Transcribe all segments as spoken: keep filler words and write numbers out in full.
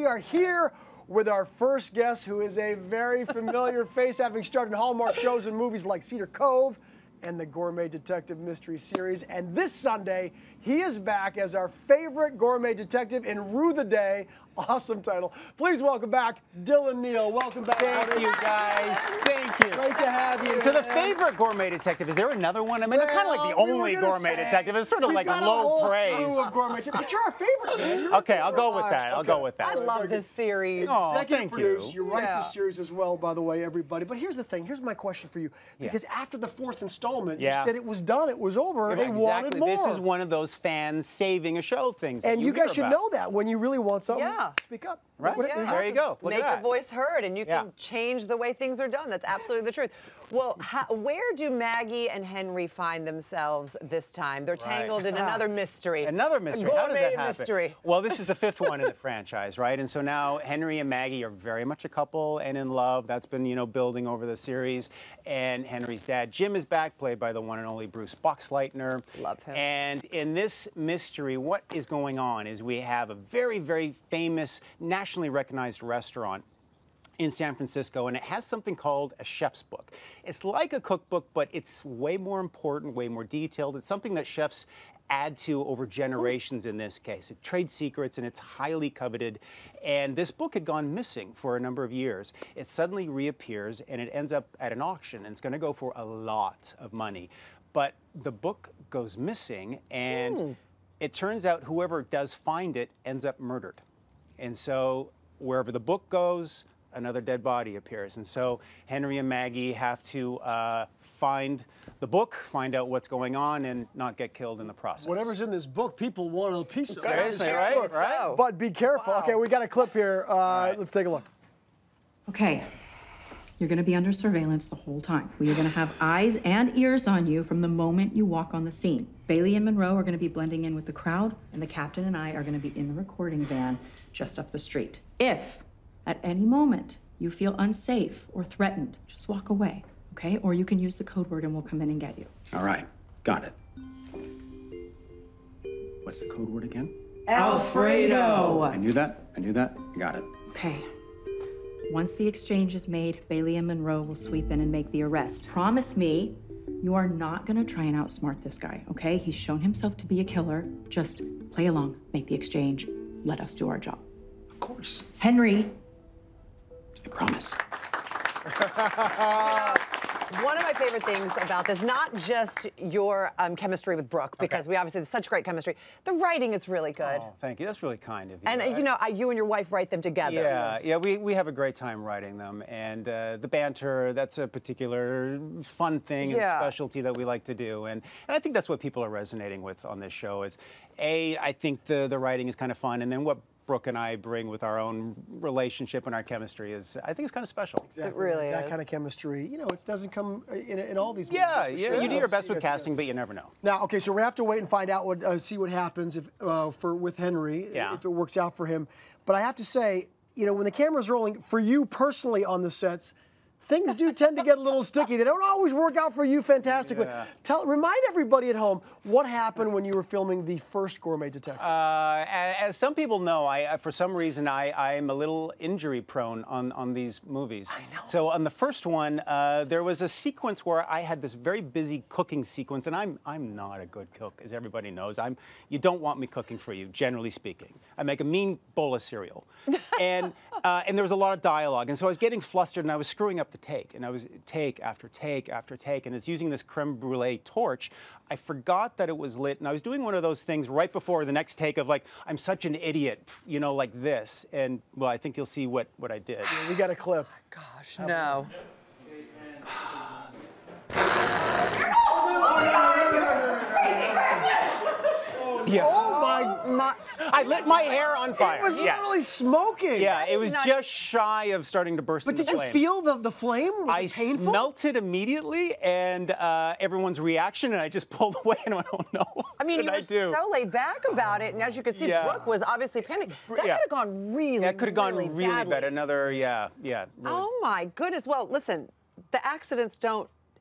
we are here with our first guest, who is a very familiar face, having starred in Hallmark shows and movies like Cedar Cove and the Gourmet Detective Mystery series. And this Sunday, he is back as our favorite gourmet detective in Roux the Day. Awesome title. Please welcome back Dylan Neal. Welcome back. Thank buddy. you, guys. Thank you. Great to have you. So man. the favorite gourmet detective, is there another one? I mean, I'm kind of like the Well, we only were gonna gourmet say, detective. It's sort of like got a low whole praise. slew of gourmet detectives, but you're our favorite, man. You're our Okay, I'll go favorite. with that. I'll Okay. go with that. I love this series. Oh, Executive thank produce. you. You write Yeah. this series as well, by the way, everybody. But here's the thing. Here's my question for you. Because Yeah. after the fourth installment, Yeah. you said it was done. It was over. They Exactly. wanted more. This is one of those fans saving a show things. that and you hear guys should about. know that when you really want something, Yeah. speak up. Right? What- Yeah. it There you happens. go. Look Make at your that. voice heard, and you can Yeah. change the way things are done. That's absolutely the truth. Well, how, where do Maggie and Henry find themselves this time? They're tangled in another mystery. Another mystery. A How does that gourmet happen? mystery. Well, this is the fifth one in the franchise, right? And so now Henry and Maggie are very much a couple and in love. That's been, you know, building over the series. And Henry's dad, Jim, is back, played by the one and only Bruce Boxleitner. Love him. And in this mystery, what is going on is we have a very, very famous, nationally recognized restaurant in San Francisco, and it has something called a chef's book. It's like a cookbook, but it's way more important, way more detailed. It's something that chefs add to over generations in this case. It trades secrets, and it's highly coveted. And this book had gone missing for a number of years. It suddenly reappears, and it ends up at an auction, and it's going to go for a lot of money. But the book goes missing, and mm. it turns out whoever does find it ends up murdered. And so wherever the book goes, another dead body appears. And so Henry and Maggie have to uh, find the book, find out what's going on, and not get killed in the process. Whatever's in this book, people want a piece of it. Seriously, right? Sure. Right? But be careful. Wow. Okay, we got a clip here. Uh, right. Let's take a look. Okay, you're gonna be under surveillance the whole time. We are gonna have eyes and ears on you from the moment you walk on the scene. Bailey and Monroe are gonna be blending in with the crowd, and the captain and I are gonna be in the recording van just up the street. If at any moment you feel unsafe or threatened, just walk away, okay? Or you can use the code word and we'll come in and get you. All right, got it. What's the code word again? Alfredo! I knew that, I knew that, I got it. Okay. Once the exchange is made, Bailey and Monroe will sweep in and make the arrest. Promise me you are not gonna try and outsmart this guy, okay? He's shown himself to be a killer. Just play along, make the exchange, let us do our job. Of course. Henry. I promise. One of my favorite things about this, not just your um, chemistry with Brooke, because Okay. we obviously have such great chemistry, the writing is really good. Oh, thank you. That's really kind of you. and, uh, you know, I, you and your wife write them together. Yeah, yeah, we, we have a great time writing them. And uh, the banter, that's a particular fun thing and Yeah. specialty that we like to do. And, and I think that's what people are resonating with on this show is, A, I think the, the writing is kind of fun, and then what Brooke and I bring with our own relationship and our chemistry is, I think it's kind of special. Exactly. It really that is. kind of chemistry, you know, it doesn't come in, in all these movies. Yeah, that's for yeah, sure. you do your best See, with yes, yeah. casting, but you never know. Now, okay, so we have to wait and find out what, uh, see what happens if uh, for with Henry, Yeah. if it works out for him. But I have to say, you know, when the camera's rolling, for you personally on the sets, things do tend to get a little sticky. They don't always work out for you fantastically. Yeah. Tell, remind everybody at home what happened when you were filming the first Gourmet Detective. Uh, as, as some people know, I, I for some reason I, I'm a little injury prone on, on these movies. I know. So on the first one, uh, there was a sequence where I had this very busy cooking sequence, and I'm I'm not a good cook, as everybody knows. I'm you don't want me cooking for you, generally speaking. I make a mean bowl of cereal, and uh, and there was a lot of dialogue, and so I was getting flustered, and I was screwing up the take, and I was take after take after take, and it's using this creme brulee torch. I forgot that it was lit, and I was doing one of those things right before the next take of like, I'm such an idiot, you know, like this. And well, I think you'll see what, what I did. We got a clip. Gosh, no. Yeah. Oh my! My, I lit my hair on fire. It was yes. literally smoking. Yeah, it was not- just shy of starting to burst But into did you flames. feel the, the flame? Was I it painful? smelt it immediately, and uh, everyone's reaction, and I just pulled away, and I went, oh no. I mean, what you did were I do? so laid back about it, and as you could see, Yeah. Brooke was obviously panicking. That Yeah. could have gone really, That could have gone really, really badly. bad. Another, yeah, yeah. Really. Oh my goodness. Well, listen, the accidents don't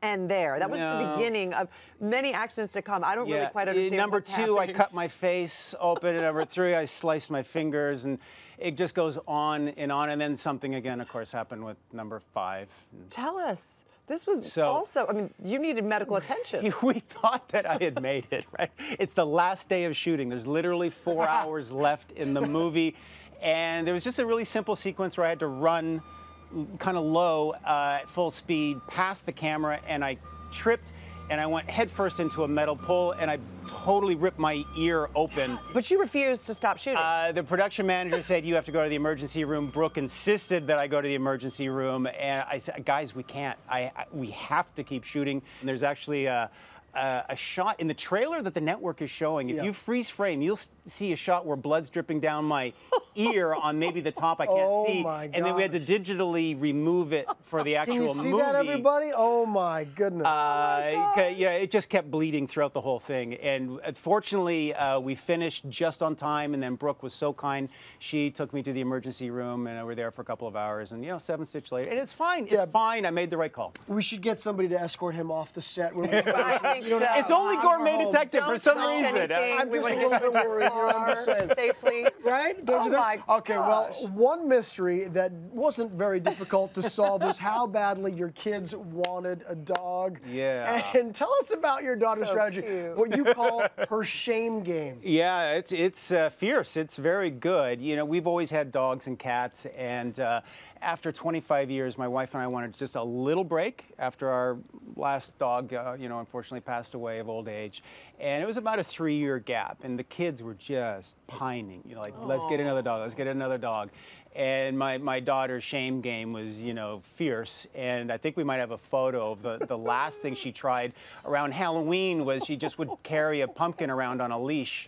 end there. That was No. the beginning of many accidents to come. I don't really quite understand Number what's two, I happening. cut my face open. And number three, I sliced my fingers. And it just goes on and on. And then something again, of course, happened with number five. Tell us. This was So- also, I mean, you needed medical attention. We thought that I had made it, right? It's the last day of shooting. There's literally four hours left in the movie. And there was just a really simple sequence where I had to run kind of low uh, at full speed past the camera, and I tripped and I went headfirst into a metal pole, and I totally ripped my ear open. But you refused to stop shooting. Uh, the production manager said, you have to go to the emergency room. Brooke insisted that I go to the emergency room, and I said, guys, we can't. I, I we have to keep shooting. And there's actually a, a, a shot in the trailer that the network is showing. If Yeah. you freeze frame, you'll s- see a shot where blood's dripping down my ear on maybe the top I can't Oh see. my And then we had to gosh. digitally remove it for the actual Can you movie. see that, everybody? Oh my goodness. Uh, ca- yeah, it just kept bleeding throughout the whole thing. And uh, fortunately, uh, we finished just on time. And then Brooke was so kind. She took me to the emergency room, and I were there for a couple of hours. And, you know, seven stitch later. And it's fine. It's Deb. fine. I made the right call. We should get somebody to escort him off the set. When we I think you know, so. It's only Gourmet home. Detective for Don't some touch reason. anything. I'm We just a wanna little get bit to worried here, I'm just car saying. safely. Right? Don't Oh you think? my Okay, well, gosh. one mystery that wasn't very difficult to solve was how badly your kids wanted a dog. Yeah. And tell us about your daughter's So strategy, cute. what you call her shame game. Yeah, it's it's uh, fierce. It's very good. You know, we've always had dogs and cats, and uh, after twenty-five years, my wife and I wanted just a little break after our last dog, uh, you know, unfortunately passed away of old age, and it was about a three-year gap, and the kids were just pining. You know, like, let's get another dog. Let's get another dog. And my, my daughter's shame game was, you know, fierce. And I think we might have a photo of the, the last thing she tried around Halloween was she just would carry a pumpkin around on a leash.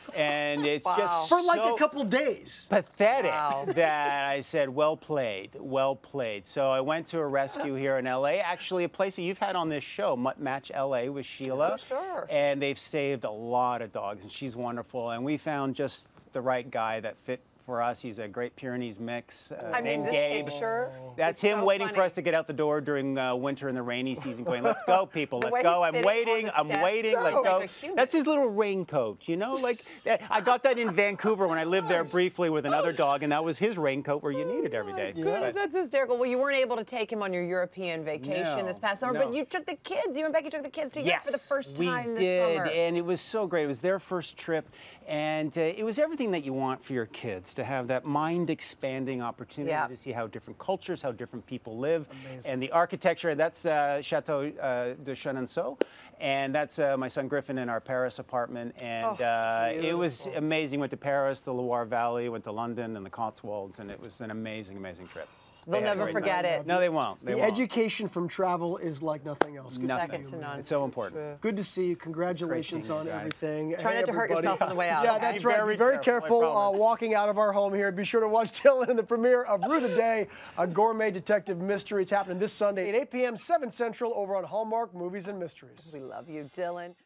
And it's Wow. just For like so a couple days. pathetic Wow. that I said, well played, well played. So I went to a rescue here in L A, actually a place that you've had on this show, Mutt Match L A with Sheila. Oh, sure. And they've saved a lot of dogs, and she's wonderful. And we found just the right guy that fit for us. He's a Great Pyrenees mix uh, I mean, named this Gabe. picture. That's is him so waiting for funny. us to get out the door during uh, winter and the rainy season, going, let's go, people, The let's way go. he's I'm sitting on waiting, the I'm steps, waiting, let's like go. a human. That's his little raincoat, you know? Like, that- I got that in Vancouver when I lived there briefly with another dog, and that was his raincoat where you need it every day. Goodness, But- that's hysterical. Well, you weren't able to take him on your European vacation No, this past summer, no. but you took the kids. You and Becky took the kids to Europe Yes, for the first time we this did, summer. and it was so great. It was their first trip, and uh, it was everything that you want for your kids, to have that mind-expanding opportunity Yeah. to see how different cultures, how different people live, Amazing. and the architecture. That's uh, Chateau uh, de Chenonceau, and that's uh, my son Griffin in our Paris apartment, and Oh, uh, it was beautiful. amazing. Went to Paris, the Loire Valley, went to London and the Cotswolds, and it was an amazing, amazing trip. They'll They had a never great forget time. it. No, they won't. They The won't. education from travel is like nothing else. Good for Nothing. you, Second to man. none. It's so important. Good to see you. Congratulations seeing on you guys. everything. Try Hey, not to hurt everybody. yourself on the way out. Yeah, okay? that's Be right. very Be very careful, I careful, uh, promise. walking out of our home here. Be sure to watch Dylan in the premiere of Roux the Day, a Gourmet Detective Mystery. It's happening this Sunday at eight p m, seven Central over on Hallmark Movies and Mysteries. We love you, Dylan.